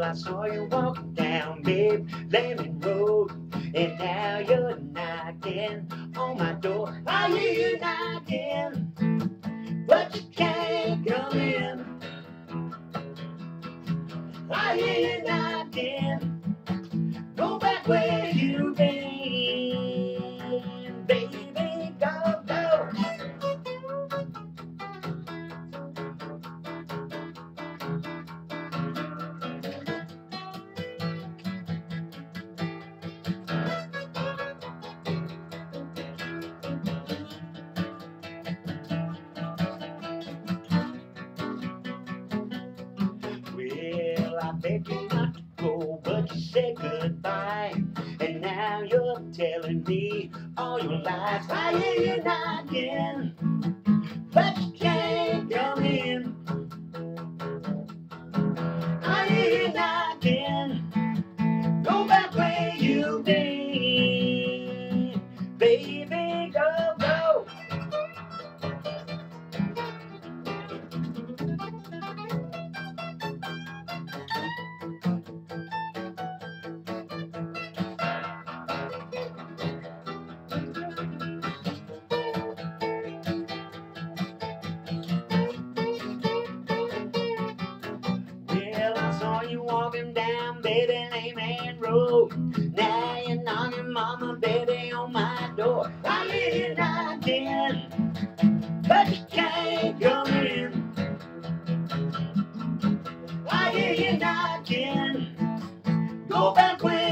I saw you walking down Babe Lemon Road, and now you're knocking on my door. I hear you knocking, but you can't come in. I hear you knocking, go back where you've been, baby, go, go. Well, I begged you not to go, but you said goodbye. And now you're telling me all your lies. I hear you knocking, but you can't come in. I hear you knocking, go back where you've been, baby, go, go. Well, I saw you walking down Baby Lemon Road. Now you're knocking, mama, baby, on my door. I hear you knocking, but you can't come in. I hear you knocking, go back where